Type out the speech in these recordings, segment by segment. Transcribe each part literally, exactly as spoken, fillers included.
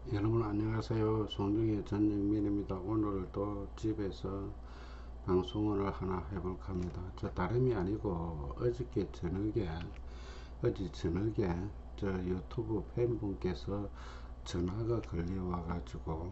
여러분 안녕하세요. 송중의 전영민입니다. 오늘 또 집에서 방송을 하나 해볼까 합니다. 저 다름이 아니고 어저께 저녁에 어제 저녁에 저 유튜브 팬분께서 전화가 걸려와 가지고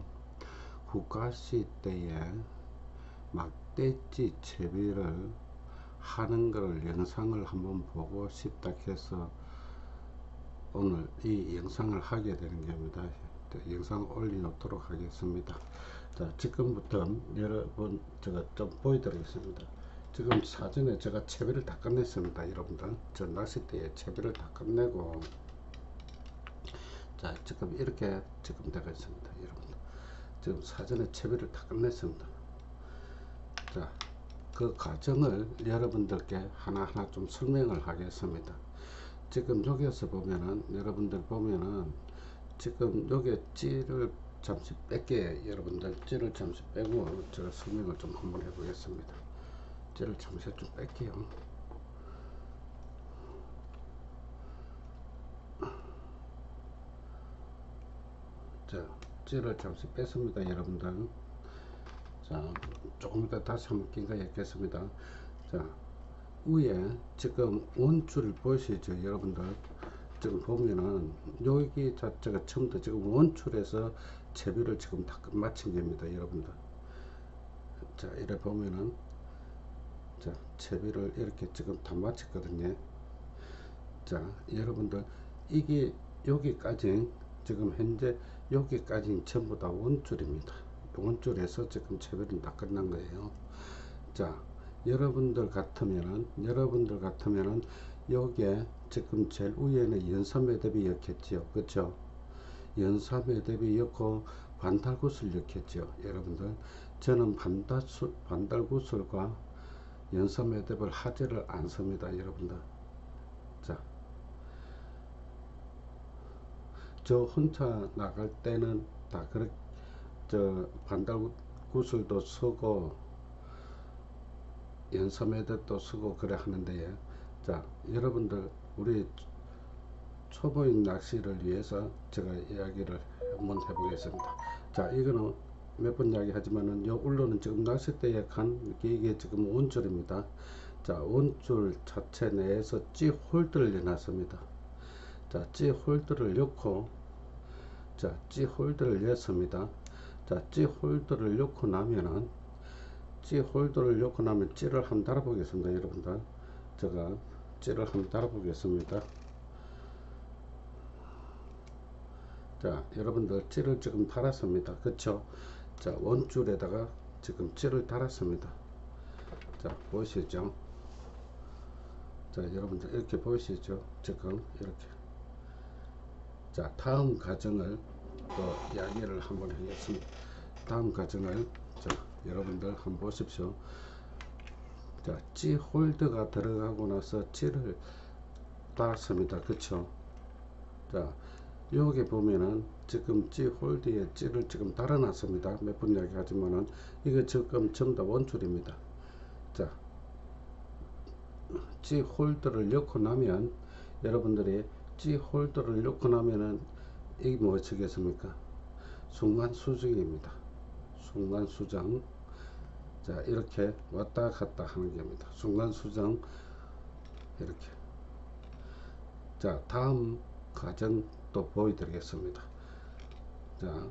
국가시 때에 막대지 채비를 하는 것을 영상을 한번 보고 싶다 해서 오늘 이 영상을 하게 되는 겁니다. 영상을 올려놓도록 하겠습니다. 자, 지금부터 여러분 제가 좀 보여드리겠습니다. 지금 사전에 제가 채비를 다 끝냈습니다. 여러분들 저 낚싯대에 채비를 다 끝내고 자 지금 이렇게 지금 되어 있습니다. 여러분들 지금 사전에 채비를 다 끝냈습니다. 자, 그 과정을 여러분들께 하나하나 좀 설명을 하겠습니다. 지금 여기에서 보면은 여러분들 보면은 지금 여기 찌를 잠시 뺄게 여러분들 찌를 잠시 빼고 제가 설명을 좀 한번 해보겠습니다. 찌를 잠시 좀 뺄게요. 자, 찌를 잠시 뺐습니다 여러분들. 자, 조금 이따 다시 한번 긴가 했겠습니다. 자, 위에 지금 원줄 보이시죠 여러분들. 지금 보면은 여기 자체가 처음부터 지금 원줄에서 채비를 지금 다 끝마친 겁니다 여러분들. 자, 이래 보면은 자 채비를 이렇게 지금 다 마쳤거든요. 자, 여러분들 이게 여기까지 지금 현재 여기까지 전부 다 원줄입니다. 원줄에서 지금 채비는 다 끝난 거예요. 자, 여러분들 같으면은 여러분들 같으면은 여기에 지금 제일 위에는 연사매듭이었겠죠. 그쵸? 연사매듭이었고 반달구슬이었겠죠. 여러분들 저는 반달구, 반달구슬과 연사매듭을 하지를 않습니다. 여러분들 자, 저 혼자 나갈 때는 다 그렇게 저 반달구슬도 쓰고 연사매듭도 쓰고 그래 하는데 자, 여러분들 우리 초보인 낚시를 위해서 제가 이야기를 한번 해보겠습니다. 자, 이거는 몇 번 이야기 하지만은 요 울로는 지금 낚싯대에 간 이게 지금 원줄입니다. 자, 원줄 자체 내에서 찌 홀드를 내놨습니다. 자, 찌 홀드를 넣고 자, 찌 홀드를 넣습니다. 자, 찌 홀드를 넣고 나면은 찌 홀드를 넣고 나면 찌를 한번 달아 보겠습니다. 여러분들 제가 찌를 한번 달아 보겠습니다. 자, 여러분들 찌를 지금 달았습니다. 그쵸? 자, 원줄에다가 지금 찌를 달았습니다. 자, 보이시죠? 자, 여러분들 이렇게 보이시죠? 지금 이렇게. 자, 다음 과정을 또 이야기를 한번 하겠습니다. 다음 과정을 자, 여러분들 한번 보십시오. 자, 찌 홀드가 들어가고 나서 찌를 달았습니다. 그쵸? 자, 여기 보면은 지금 찌 홀드에 찌를 지금 달아놨습니다. 몇 번 이야기 하지만은 이게 지금 전부 다 원줄입니다. 자, 찌 홀드를 넣고 나면 여러분들이 찌 홀드를 넣고 나면은 이게 무엇이겠습니까? 순간 수정입니다. 순간 수정. 자, 이렇게 왔다 갔다 하는 겁니다. 순간 수정 이렇게. 자, 다음 과정 또 보여드리겠습니다. 자,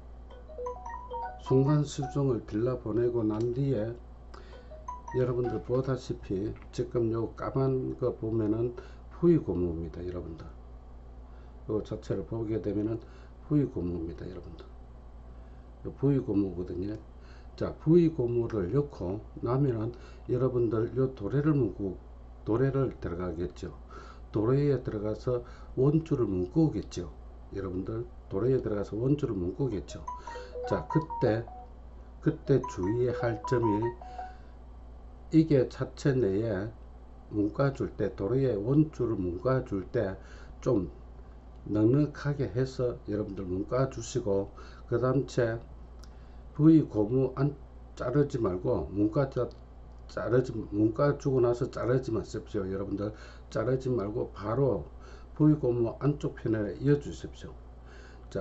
순간 수정을 들러 보내고 난 뒤에 여러분들 보다시피 지금 요 까만 거 보면은 후위고무입니다. 여러분들 요 자체를 보게 되면은 후위고무입니다. 여러분들 요 후위고무거든요. 자, 후위고무를 넣고 나면은 여러분들 요 도래를 묶고 도래를 들어가겠죠. 도래에 들어가서 원줄을 묶고겠죠. 여러분들 도래에 들어가서 원줄을 묶고겠죠. 자, 그때 그때 주의해야 할 점이 이게 자체 내에 묶어줄 때 도로에 원줄을 묶어줄 때 좀 넉넉하게 해서 여러분들 묶어주시고 그 다음 채 V 고무 안 자르지 말고 묶어 자르지 묶어주고 나서 자르지 마십시오. 여러분들 자르지 말고 바로 V 고무 안쪽 편에 이어 주십시오. 자,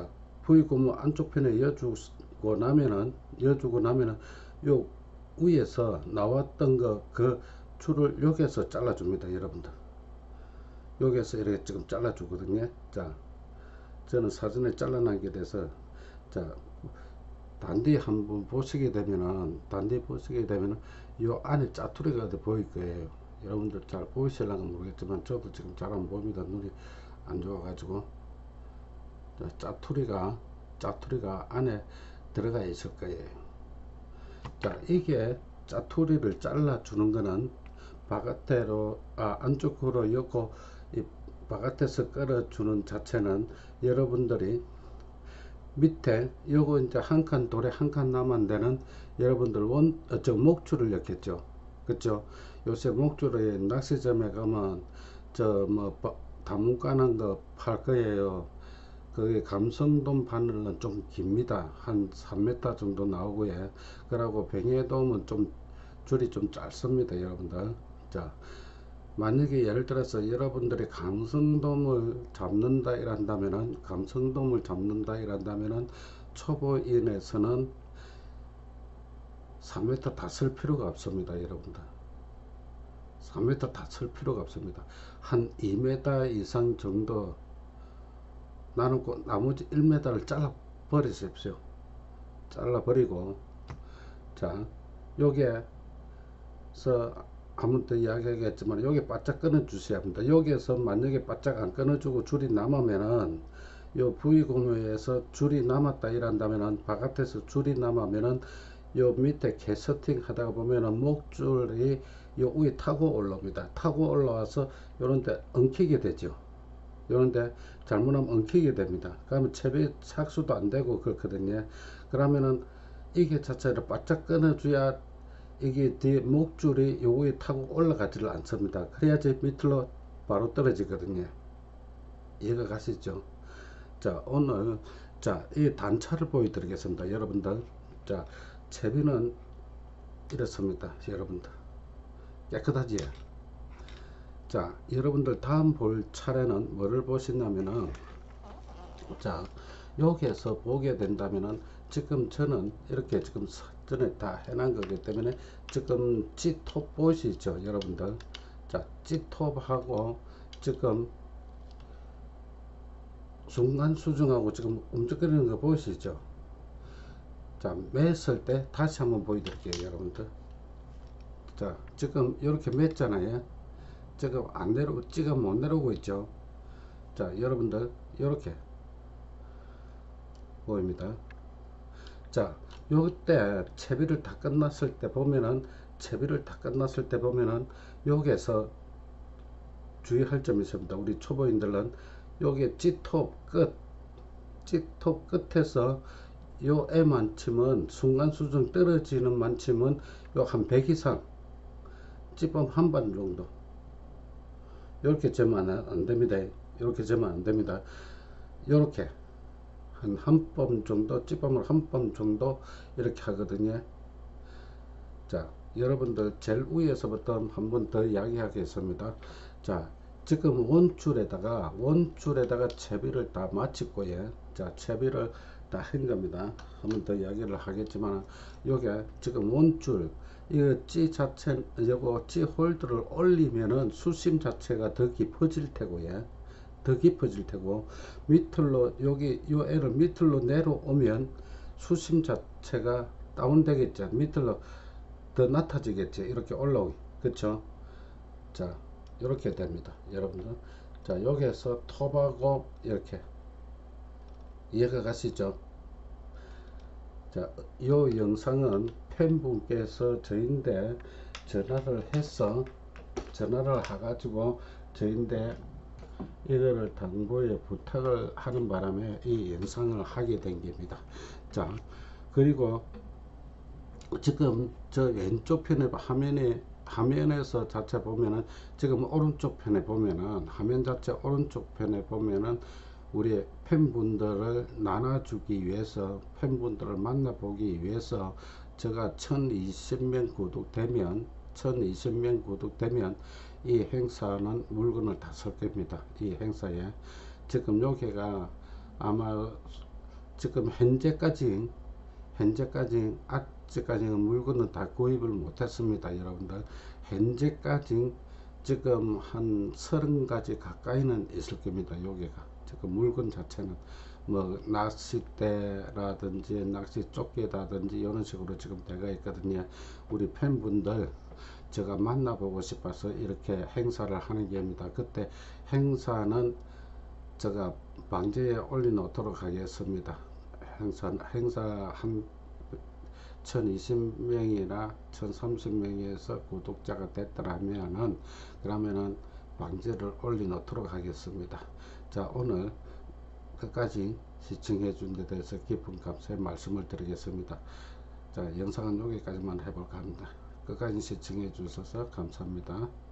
V 고무 안쪽 편에 이어주고 나면은 이어주고 나면은 요 위에서 나왔던 거 그 줄을 여기에서 잘라줍니다. 여러분들 여기에서 이렇게 지금 잘라주거든요. 자, 저는 사전에 잘라나게 돼서 자 단디 한번 보시게 되면은 단디 보시게 되면은 요 안에 짜투리가 보일 거예요. 여러분들 잘 보이실랑가 모르겠지만 저도 지금 잘 안 보입니다. 눈이 안 좋아 가지고. 자, 짜투리가 짜투리가 안에 들어가 있을 거예요. 자, 이게 짜투리를 잘라 주는 거는 바깥으로 아 안쪽으로 엮고 이 바깥에서 끌어 주는 자체는 여러분들이 밑에 요거 이제 한 칸 돌에 한 칸 남았는데는 여러분들 원, 어, 저 목줄을 엮겠죠. 그쵸? 요새 목줄에 낚시점에 가면 저 뭐 다문 까는 거 팔 거예요. 그게 감성돔 바늘은 좀 깁니다. 한 삼 미터 정도 나오고요. 그러고 뱅에돔은 좀 줄이 좀 짧습니다. 여러분들. 자, 만약에 예를 들어서 여러분들이 감성돔을 잡는다 이란다면은 감성돔을 잡는다 이란다면은 초보인에서는 삼 미터 다 쓸 필요가 없습니다. 여러분들 삼 미터 다 쓸 필요가 없습니다. 한 이 미터 이상 정도 나누고 나머지 일 미터를 잘라 버리십시오. 잘라 버리고 자 여기에서 한번 더 이야기하겠지만 여기 바짝 끊어 주셔야 합니다. 여기에서 만약에 바짝 안 끊어 주고 줄이 남으면은 요 V 고무에서 줄이 남았다 이란다면은 바깥에서 줄이 남으면은 요 밑에 캐스팅 하다가 보면은 목줄이 요 위에 타고 올라옵니다. 타고 올라와서 요런데 엉키게 되죠. 요런데 잘못하면 엉키게 됩니다. 그러면 채비 착수도 안 되고 그렇거든요. 그러면은 이게 자체를 바짝 끊어 줘야 이게 뒤에 목줄이 요 위에 타고 올라가지를 않습니다. 그래야지 밑으로 바로 떨어지거든요. 이해가 가시죠? 자, 오늘 자, 이 단차를 보여드리겠습니다. 여러분들. 자, 채비는 이렇습니다. 여러분들. 깨끗하지? 자, 여러분들 다음 볼 차례는 뭐를 보시냐면은 자, 여기에서 보게 된다면은 지금 저는 이렇게 지금 전에 다 해놓은 거기 때문에 지금 G톱 보이시죠 여러분들. 자, G톱하고 지금 순간 수정하고 지금 움직이는 거 보이시죠. 자, 맸을 때 다시 한번 보여드릴게요 여러분들. 자, 지금 이렇게 맸잖아요. 지금 안 내려오고 지금 못 내려오고 있죠. 자, 여러분들 이렇게 보입니다. 자, 요때 채비를 다 끝났을 때 보면은 채비를 다 끝났을 때 보면은 여기에서 주의할 점이 있습니다. 우리 초보인들은 여기 G톱 끝 G톱 끝에서 요 애만침은 순간 수정 떨어지는 만침은 요 한 백 이상 G범 한 번 정도 이렇게 재면 안 됩니다. 이렇게 재면 안 됩니다. 이렇게 한 한 번 정도 G범을 한 번 정도 이렇게 하거든요. 자, 여러분들 제일 위에서부터 한 번 더 이야기하겠습니다. 자, 지금 원줄에다가 원줄에다가 채비를 다 마쳤고요. 자, 채비를 다 한 겁니다. 한 번 더 이야기를 하겠지만 요게 지금 원줄 이 G 자체 요거 G 홀드를 올리면은 수심 자체가 더 깊어질 테고요. 더 깊어질 테고 밑으로 여기 요 애를 밑으로 내려오면 수심 자체가 다운되겠죠. 밑으로 더 낮아지겠죠. 이렇게 올라오기 그쵸. 자, 이렇게 됩니다 여러분들. 자, 여기에서 톱하고 이렇게 이해가 가시죠. 자, 요 영상은 팬분께서 저인데 전화를 해서 전화를 해가지고 저인데 이거를 당부에 부탁을 하는 바람에 이 영상을 하게 된 겁니다. 자, 그리고 지금 저 왼쪽 편에 화면에 화면에서 자체 보면은 지금 오른쪽 편에 보면은 화면 자체 오른쪽 편에 보면은 우리 팬분들을 나눠주기 위해서 팬분들을 만나보기 위해서 제가 천이십 명 구독되면 천이십 명 구독되면 이 행사는 물건을 다 살 겁니다. 이 행사에 지금 여기가 아마 지금 현재까지 현재까지 아직까지 물건은 다 구입을 못했습니다. 여러분들 현재까지 지금 한 서른 가지 가까이는 있을 겁니다. 여기가 지금 물건 자체는 뭐 낚싯대라든지 낚시 조끼라든지 이런 식으로 지금 되어 있거든요. 우리 팬분들 제가 만나보고 싶어서 이렇게 행사를 하는 겁니다. 그때 행사는 제가 방지에 올려놓도록 하겠습니다. 행사, 행사 한 천이십 명이나 천삼십 명에서 구독자가 됐더라면은 그러면은 방지를 올려놓도록 하겠습니다. 자, 오늘 끝까지 시청해 준 데 대해서 깊은 감사의 말씀을 드리겠습니다. 자, 영상은 여기까지만 해볼까 합니다. 끝까지 시청해 주셔서 감사합니다.